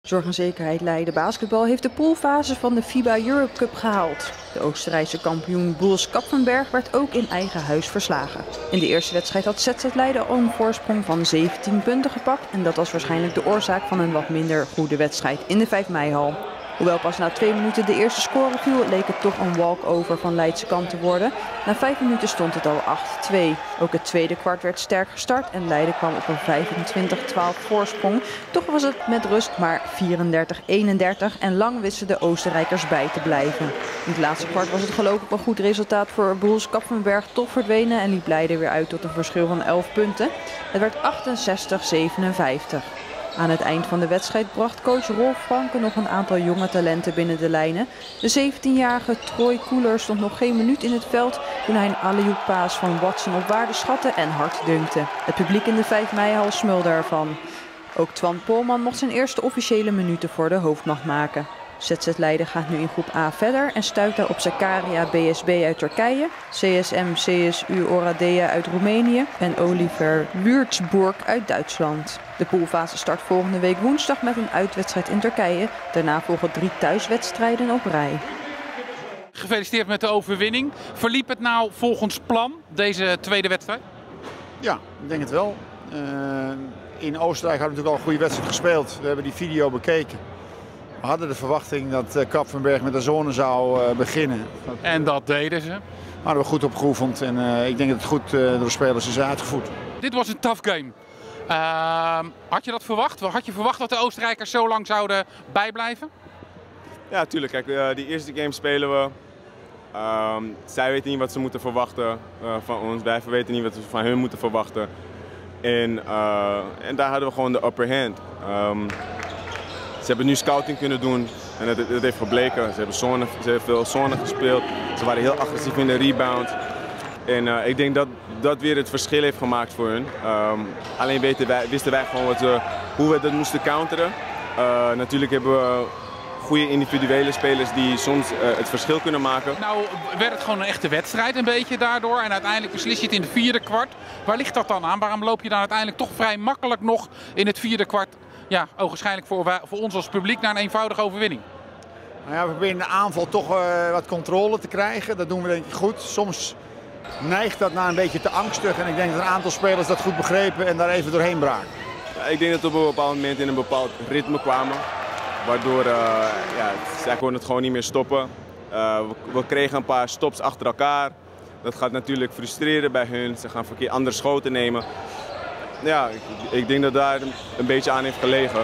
Zorg en Zekerheid Leiden Basketbal heeft de poolfase van de FIBA Europe Cup gehaald. De Oostenrijkse kampioen Bulls Kapfenberg werd ook in eigen huis verslagen. In de eerste wedstrijd had ZZ Leiden al een voorsprong van 17 punten gepakt en dat was waarschijnlijk de oorzaak van een wat minder goede wedstrijd in de 5 meihal. Hoewel pas na 2 minuten de eerste score viel, leek het toch een walkover van Leidse kant te worden. Na 5 minuten stond het al 8-2. Ook het tweede kwart werd sterk gestart en Leiden kwam op een 25-12 voorsprong. Toch was het met rust maar 34-31 en lang wisten de Oostenrijkers bij te blijven. In het laatste kwart was het geloof ik een goed resultaat voor Bulls Kapfenberg toch verdwenen en liep Leiden weer uit tot een verschil van 11 punten. Het werd 68-57. Aan het eind van de wedstrijd bracht coach Rolf Franke nog een aantal jonge talenten binnen de lijnen. De 17-jarige Troy Koeler stond nog geen minuut in het veld toen hij een alley-oop paas van Watson op waarde schatte en hard dunkte. Het publiek in de 5 meihal smulde ervan. Ook Twan Polman mocht zijn eerste officiële minuten voor de hoofdmacht maken. ZZ Leiden gaat nu in groep A verder en stuit daar op Sakarya BSB uit Turkije, CSM CSU Oradea uit Roemenië en Oliver Würzburg uit Duitsland. De poolfase start volgende week woensdag met een uitwedstrijd in Turkije. Daarna volgen 3 thuiswedstrijden op rij. Gefeliciteerd met de overwinning. Verliep het nou volgens plan, deze tweede wedstrijd? Ja, ik denk het wel. In Oostenrijk hadden we natuurlijk al een goede wedstrijd gespeeld. We hebben die video bekeken. We hadden de verwachting dat Kapfenberg met de zone zou beginnen. En dat deden ze. Daar hadden we goed op geoefend en ik denk dat het goed door de spelers is uitgevoerd. Dit was een tough game. Had je dat verwacht? Had je verwacht dat de Oostenrijkers zo lang zouden bijblijven? Ja, tuurlijk. Kijk, die eerste game spelen we. Zij weten niet wat ze moeten verwachten van ons. Wij weten niet wat we van hun moeten verwachten. En daar hadden we gewoon de upper hand. Ze hebben nu scouting kunnen doen en dat heeft gebleken. Ze hebben veel zone gespeeld. Ze waren heel agressief in de rebound. En ik denk dat dat weer het verschil heeft gemaakt voor hun. Alleen wisten wij gewoon hoe we dat moesten counteren. Natuurlijk hebben we goede individuele spelers die soms het verschil kunnen maken. Nou werd het gewoon een echte wedstrijd een beetje daardoor. En uiteindelijk beslis je het in de vierde kwart. Waar ligt dat dan aan? Waarom loop je dan uiteindelijk toch vrij makkelijk nog in het vierde kwart? Ja, ogenschijnlijk voor ons als publiek naar een eenvoudige overwinning. Nou ja, we proberen in de aanval toch wat controle te krijgen. Dat doen we denk ik goed. Soms neigt dat naar een beetje te angstig. En ik denk dat een aantal spelers dat goed begrepen en daar even doorheen braken. Ja, ik denk dat we op een bepaald moment in een bepaald ritme kwamen. Waardoor zij konden het gewoon niet meer stoppen. We kregen een paar stops achter elkaar. Dat gaat natuurlijk frustreren bij hun. Ze gaan andere schoten nemen. Ja, ik denk dat daar een beetje aan heeft gelegen.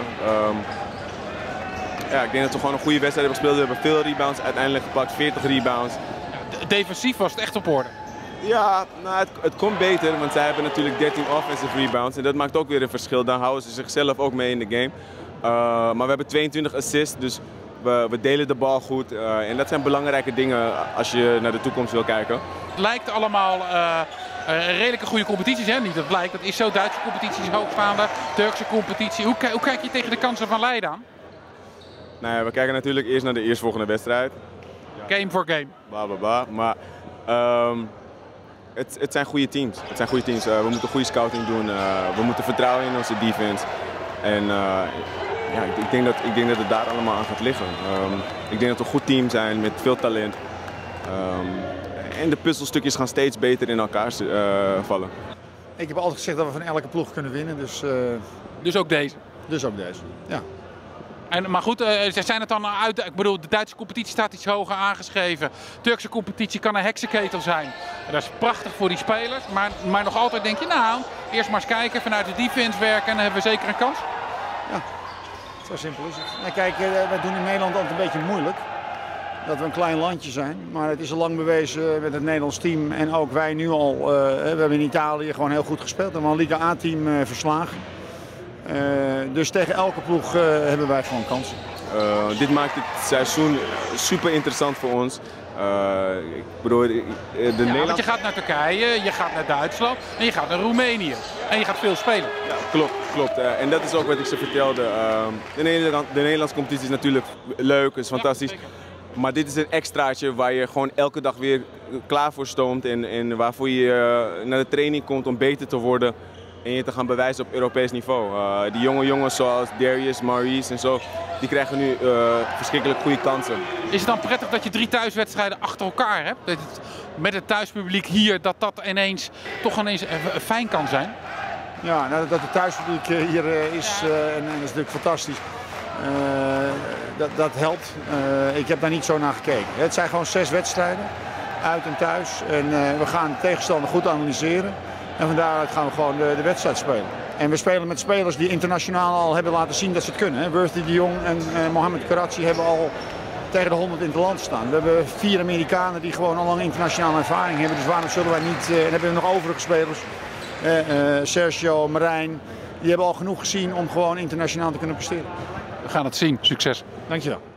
Ik denk dat we gewoon een goede wedstrijd hebben gespeeld. We hebben veel rebounds uiteindelijk gepakt, 40 rebounds. Defensief was het echt op orde. Ja, nou, het komt beter, want zij hebben natuurlijk 13 offensive rebounds. En dat maakt ook weer een verschil. Dan houden ze zichzelf ook mee in de game. Maar we hebben 22 assists, dus we delen de bal goed. En dat zijn belangrijke dingen als je naar de toekomst wil kijken. Het lijkt allemaal redelijke goede competities, hè? Niet dat het lijkt, dat is zo. Duitse competitie is hoogstaande, Turkse competitie. Hoe kijk je tegen de kansen van Leiden aan? Nou ja, we kijken natuurlijk eerst naar de eerstvolgende wedstrijd. Game for game. Bla bla bla. Maar het zijn goede teams. Het zijn goede teams. We moeten goede scouting doen. We moeten vertrouwen in onze defense. En ik denk dat het daar allemaal aan gaat liggen. Ik denk dat we een goed team zijn met veel talent. En de puzzelstukjes gaan steeds beter in elkaar vallen. Ik heb altijd gezegd dat we van elke ploeg kunnen winnen. Dus ook deze? Dus ook deze, ja. Maar goed, zijn het dan uit? Ik bedoel, de Duitse competitie staat iets hoger aangeschreven. De Turkse competitie kan een heksenketel zijn. Dat is prachtig voor die spelers. Maar nog altijd denk je, nou, eerst maar eens kijken, vanuit de defense werken en dan hebben we zeker een kans. Ja, zo simpel is het. Nou, kijk, wij doen in Nederland altijd een beetje moeilijk. Dat we een klein landje zijn. Maar het is al lang bewezen met het Nederlands team. En ook wij nu al. We hebben in Italië gewoon heel goed gespeeld. We hebben een Liga A-team verslagen. Dus tegen elke ploeg hebben wij gewoon kansen. Dit maakt het seizoen super interessant voor ons. Ik bedoel, want je gaat naar Turkije, je gaat naar Duitsland en je gaat naar Roemenië. En je gaat veel spelen. Ja, klopt. En dat is ook wat ik ze vertelde. De Nederlandse competitie is natuurlijk leuk, is fantastisch. Ja, maar dit is een extraatje waar je gewoon elke dag weer klaar voor stoomt. En waarvoor je naar de training komt om beter te worden. En je te gaan bewijzen op Europees niveau. Die jonge jongens zoals Darius, Maurice en zo, die krijgen nu verschrikkelijk goede kansen. Is het dan prettig dat je 3 thuiswedstrijden achter elkaar hebt? Dat het, met het thuispubliek hier, dat ineens toch ineens fijn kan zijn? Ja, nou, dat het thuispubliek hier is en dat is natuurlijk fantastisch. Dat helpt. Ik heb daar niet zo naar gekeken. Het zijn gewoon 6 wedstrijden, uit en thuis. En we gaan de tegenstander goed analyseren. En van daaruit gaan we gewoon de wedstrijd spelen. En we spelen met spelers die internationaal al hebben laten zien dat ze het kunnen. Worthy de Jong en Mohamed Karachi hebben al tegen de 100 in het land staan. We hebben 4 Amerikanen die gewoon al lang internationale ervaring hebben. Dus waarom zullen wij niet... en hebben we nog overige spelers. Sergio, Marijn. Die hebben al genoeg gezien om gewoon internationaal te kunnen presteren. We gaan het zien. Succes. Dankjewel.